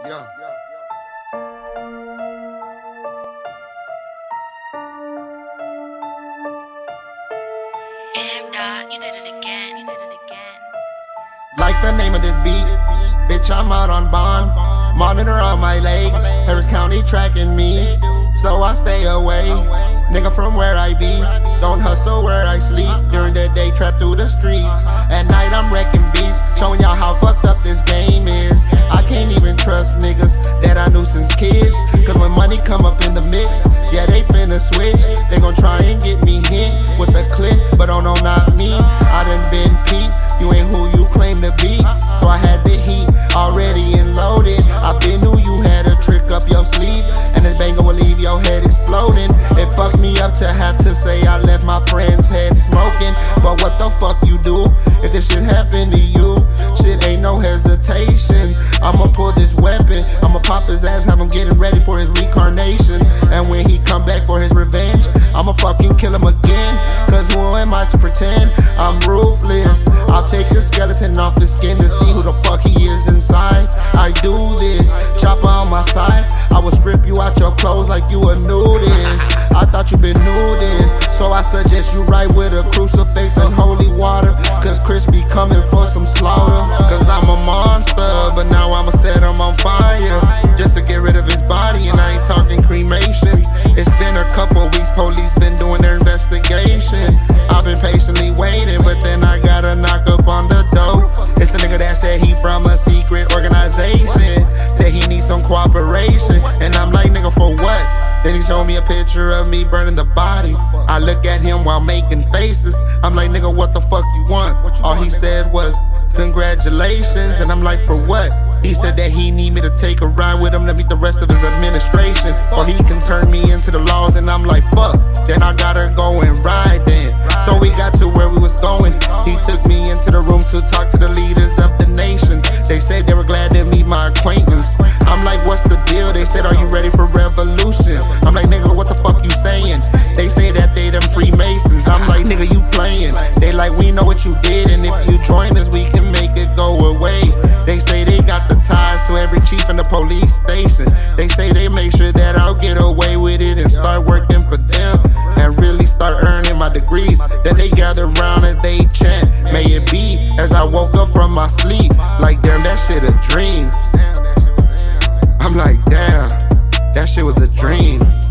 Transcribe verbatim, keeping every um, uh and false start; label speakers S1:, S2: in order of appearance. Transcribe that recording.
S1: Yeah.
S2: M dot, you did it again, you did it again.
S1: Like the name of this beat, bitch, I'm out on bond. Monitor on my leg, Harris County tracking me, so I stay away. Nigga from where I be, don't hustle where I sleep. During the day, trap through the streets. At night, I'm wrecking beats, showing y'all how fucked up this game is. I can't even trust niggas that I knew since kids, cause when money come up in the mix, yeah, they finna switch. They gon' try and get me hit with a clip, but oh no, not me. I done been peeped, you ain't who you claim to be, so I had the heat already and loaded. I been knew you had a trick up your sleeve, and this banger will leave your head exploding. It fucked me up to have to say I left my friend's head smoking, but what the fuck you do if this shit happen to you? Shit ain't no hesitation. I'ma pull this weapon, I'ma pop his ass, have him getting ready for his reincarnation. And when he come back for his revenge, I'ma fucking kill him again. Cause who am I to pretend I'm ruthless? I'll take the skeleton off his skin to see who the fuck he is inside. I do this, chopper on my side, I will strip you out your clothes like you a nudist. I thought you been nudist, so I suggest you ride with a crucifix and holy water, cause Chris be coming for some slaughter. Cause I'm a monster, but now I'ma set him on fire, just to get rid of his body, and I ain't talking cremation. It's been a couple weeks, police been doing their investigation. I've been patiently waiting, but then I got a knock up on the door. It's a nigga that said he from a secret organization, said he needs some cooperation, and I'm like, nigga, for what? Then he showed me a picture of me burning the body. I look at him while making faces. I'm like, nigga, what the fuck you want? All he said was, congratulations, and I'm like, for what? He said that he need me to take a ride with him to meet the rest of his administration, or he can turn me into the laws, and I'm like, fuck, then I gotta go and ride then. So we got to where we was going. He took me into the room to talk to the leaders of the nation. They said they were glad to meet my acquaintance. I'm like, what's the deal? They said, are you ready for revolution? I'm like, nigga, what the fuck you saying? They say that they them Freemasons. I'm like, nigga, you playing. They like, we know what you did, and if you join us, we can make it go away. They say they got the ties to every chief in the police station. They say they make sure that I'll get away with it and start working for them, and really start earning my degrees. Then they gather round and they chant, may it be, as I woke up from my sleep. Like, damn, that shit a dream. I'm like, damn, that shit was a dream.